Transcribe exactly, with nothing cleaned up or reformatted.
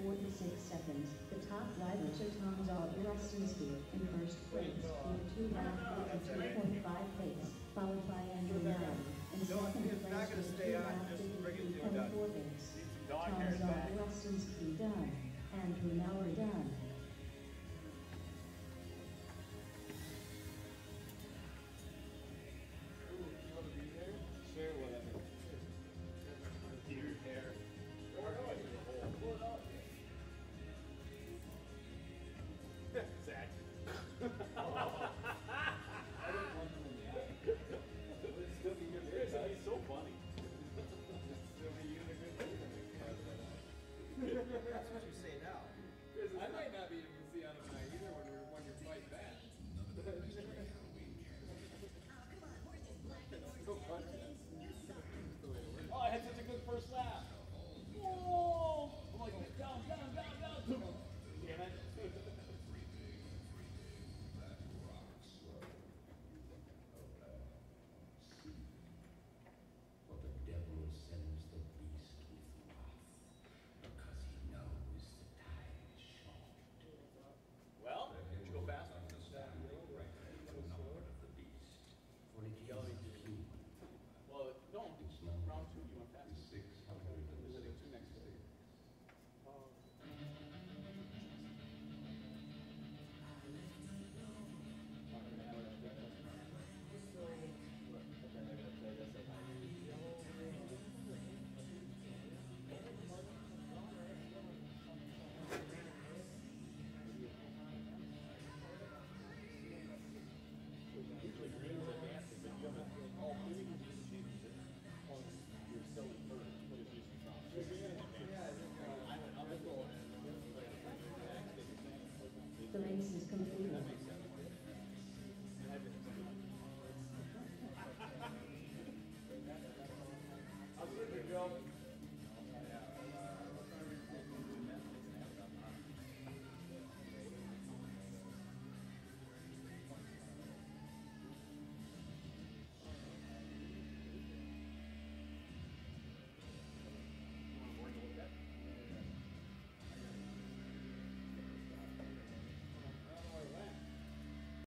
forty-six seconds. The top riders are Tom Zawierowski in first place with two lap fifty-two point five pace, followed by Andrew Mallon in second place with two lap fifty-three point four pace. Tom Zawierowski done. Andrew Mallon done.